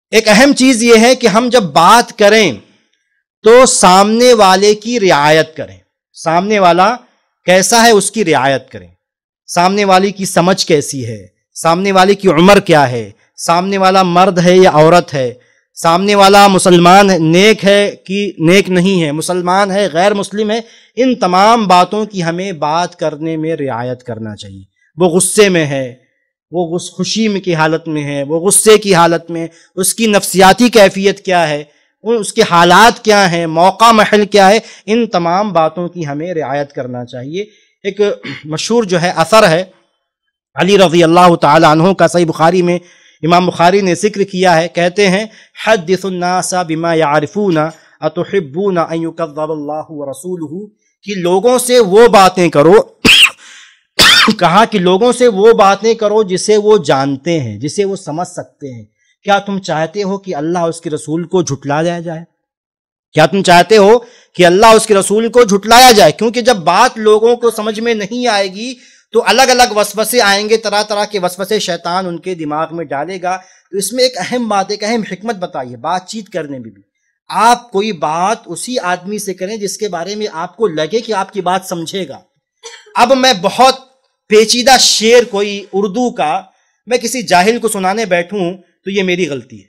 ایک اہم چیز یہ ہے کہ ہم جب بات کریں تو سامنے والے کی رعایت کریں. سامنے والا کیسا ہے اس کی رعایت کریں. سامنے والے کی سمجھ کیسی ہے، سامنے والے کی عمر کیا ہے، سامنے والا مرد ہے یا عورت ہے، سامنے والا مسلمان نیک ہے کہ نیک نہیں ہے، مسلمان ہے غیر مسلم ہے. ان تمام باتوں کی ہمیں بات کرنے میں رعایت کرنا چاہیے. وہ غصے میں ہے، وہ خوشی کی حالت میں ہے، وہ غصے کی حالت میں، اس کی نفسیاتی کیفیت کیا ہے، اس کے حالات کیا ہیں، موقع محل کیا ہے، ان تمام باتوں کی ہمیں رعایت کرنا چاہیے. ایک مشہور جو ہے اثر ہے علی رضی اللہ تعالی عنہ کا، صحیح بخاری میں امام بخاری نے ذکر کیا ہے. کہتے ہیں حدث الناس بما يعرفون اتحبون ان يكذب اللہ ورسولہ، کہ لوگوں سے وہ باتیں کرو کہا کہ لوگوں سے وہ باتیں کرو جسے وہ جانتے ہیں، جسے وہ سمجھ سکتے ہیں. کیا تم چاہتے ہو کہ اللہ اس کے رسول کو جھٹلایا جائے؟ کیا تم چاہتے ہو کہ اللہ اس کے رسول کو جھٹلایا جائے؟ کیونکہ جب بات لوگوں کو سمجھ میں نہیں آئے گی تو الگ الگ وسوسے آئیں گے، طرح طرح کے وسوسے شیطان ان کے دماغ میں ڈالے گا. تو اس میں ایک اہم بات، ایک اہم حکمت بتائیے بات چیت کرنے میں بھی. آپ کوئی بات اسی آدمی سے کریں جس کے بارے میں آپ کو لگے کہ آپ کی بات سمجھے گا. اب میں بہت پیچیدہ شعر کوئی اردو کا میں کسی جاہل کو سنانے بیٹھوں تو یہ میری غلطی ہے.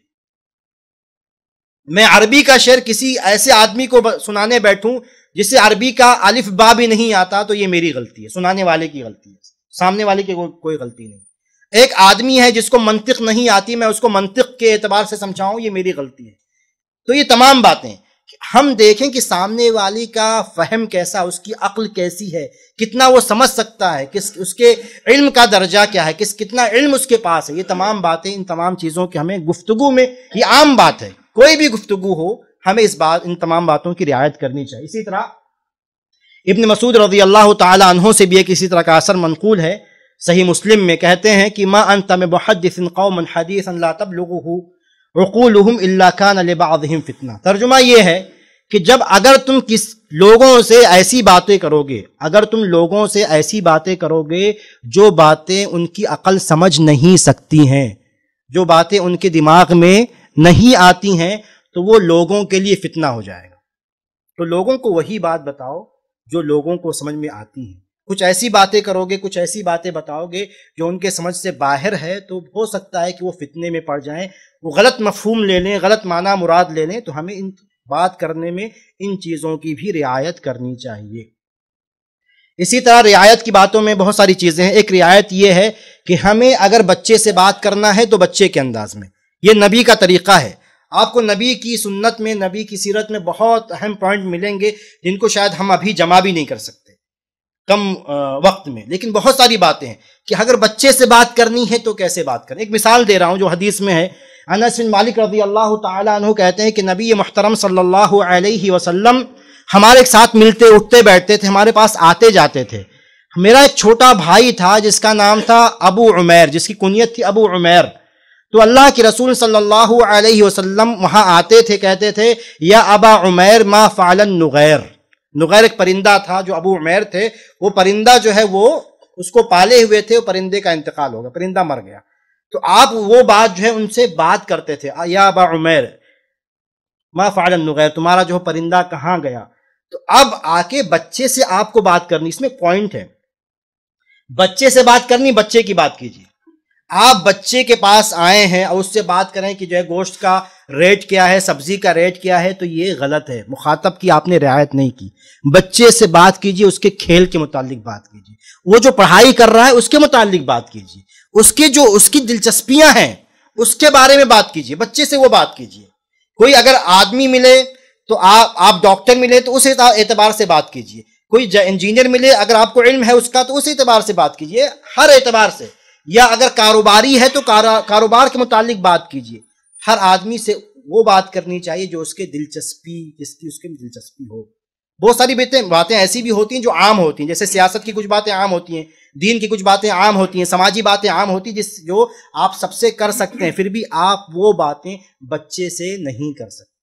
میں عربی کا شعر کسی ایسے آدمی کو سنانے بیٹھوں جسے عربی کا الف با بھی نہیں آتا تو یہ میری غلطی ہے، سنانے والے کی غلطی ہے، سامنے والے کی کوئی غلطی نہیں. ایک آدمی ہے جس کو منطق نہیں آتی، میں اس کو منطق کے اعتبار سے سمجھاؤں، یہ میری غلطی ہے. تو یہ تمام باتیں ہم دیکھیں کہ سامنے والی کا فہم کیسا، اس کی عقل کیسی ہے، کتنا وہ سمجھ سکتا ہے، اس کے علم کا درجہ کیا ہے، کتنا علم اس کے پاس ہے. یہ تمام باتیں، ان تمام چیزوں کی ہمیں گفتگو میں، یہ عام بات ہے، کوئی بھی گفتگو ہو ہمیں ان تمام باتوں کی رعایت کرنی چاہیے. اسی طرح ابن مسعود رضی اللہ تعالی عنہ سے بھی ایک اسی طرح کا اثر منقول ہے، صحیح مسلم میں کہتے ہیں کہ ما انت بمحدث قوما حدیثا لا تبلغه عقولهم الا كان لبعضهم فتنہ. ترجمہ یہ ہے کہ اگر تم لوگوں سے ایسی باتیں کرو گے، اگر تم لوگوں سے ایسی باتیں کرو گے جو باتیں ان کی عقل سمجھ نہیں سکتی ہیں، جو باتیں ان کے دماغ میں نہیں آتی ہیں، تو وہ لوگوں کے لیے فتنہ ہو جائے گا. تو لوگوں کو وہی بات بتاؤ جو لوگوں کو سمجھ میں آتی ہے. کچھ ایسی باتیں کرو گے، کچھ ایسی باتیں بتاؤ گے جو ان کے سمجھ سے باہر ہے، تو ہو سکتا ہے کہ وہ فتنے میں پڑ جائیں، وہ غلط مفہوم لے لیں، غلط معنی مراد لے لیں. تو ہمیں ان بات کرنے میں ان چیزوں کی بھی رعایت کرنی چاہیے. اسی طرح رعایت کی باتوں میں بہت ساری چیزیں ہیں. ایک رعایت یہ ہے کہ ہمیں اگر بچے سے بات کرنا ہے تو بچے کے انداز میں. یہ نبی کا طریقہ ہے. آپ کو نبی کی سنت میں، نبی کی سیرت میں بہت اہم پوائنٹ ملیں گے جن کو شاید ہم ابھی جمع بھی نہیں کر سکتے کم وقت میں. لیکن بہت ساری باتیں ہیں کہ اگر بچے سے بات کرنی ہے تو کیسے بات کریں. ایک مثال دے رہا ہوں جو حدیث میں ہے. انس بن مالک رضی اللہ تعالی عنہ کہتے ہیں کہ نبی محترم صلی اللہ علیہ وسلم ہمارے ساتھ ملتے اٹھتے بیٹھتے تھے، ہمارے پاس آتے جاتے تھے. میرا ایک چھوٹا بھائی تھا جس کا نام تھا ابو عمیر، جس کی کنیت تھی ابو عمیر. تو اللہ کے رسول صلی اللہ علیہ وسلم وہاں آتے تھے، کہتے تھے یا ابا عمیر ما فعل النغیر. نغیر ایک پرندہ تھا جو ابو عمیر تھے، وہ پرندہ جو ہے وہ اس کو پالے ہوئے تھے، وہ پرندے کا انتقال ہو گیا، پرندہ مر گیا. تو آپ وہ بات جو ہے ان سے بات کرتے تھے، یا ابا عمیر ما فعل النغیر، تمہارا جو پرندہ کہاں گیا. تو اب آ کے بچے سے آپ کو بات کرنی، اس میں پوائنٹ ہے، بچے سے بات کرنی، بچے کی بات کیجیے. آپ بچے کے پاس آئے ہیں اور اس سے بات کریں کہ جو ہے گوشت کا ریٹ کیا ہے، سبزی کا ریٹ کیا ہے، تو یہ غلط ہے. مخاطب کی آپ نے رعایت نہیں کی. بچے سے بات کیجیے، اس کے کھیل کے متعلق بات کیجیے، وہ جو پڑھائی کر رہا ہے اس کے متعلق بات کیجیے، اس کی دلچسپیاں ہیں اس کے بارے میں بات کیجیے. بچے سے وہ بات کیجیے. کوئی اگر آدمی ملے تو آپ ڈاکٹر ملے تو اس اعتبار سے بات کیجیے. کوئی انجینئر ملے اگر آپ کو علم ہے اس کا تو اس اعتبار سے بات کیجیے، ہر اعتبار سے. یا اگر کاروباری ہے تو کاروبار کے متعلق بات کیجیے. ہر آدمی سے وہ بات کرنی چاہیے جو اس کے دلچسپی ہو. بہت ساری باتیں ایسی بھی ہوتی ہیں جو عام ہوتی ہیں، جیسے سیاست کی کچھ باتیں عام ہوتی ہیں، دین کی کچھ باتیں عام ہوتی ہیں، سماجی باتیں عام ہوتی ہیں جو آپ سب سے کر سکتے ہیں، پھر بھی آپ وہ باتیں بچے سے نہیں کر سکتے.